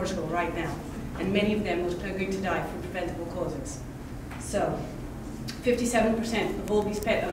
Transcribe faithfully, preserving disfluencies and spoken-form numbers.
Portugal right now, and many of them are going to die from preventable causes. So, fifty-seven percent of all these pet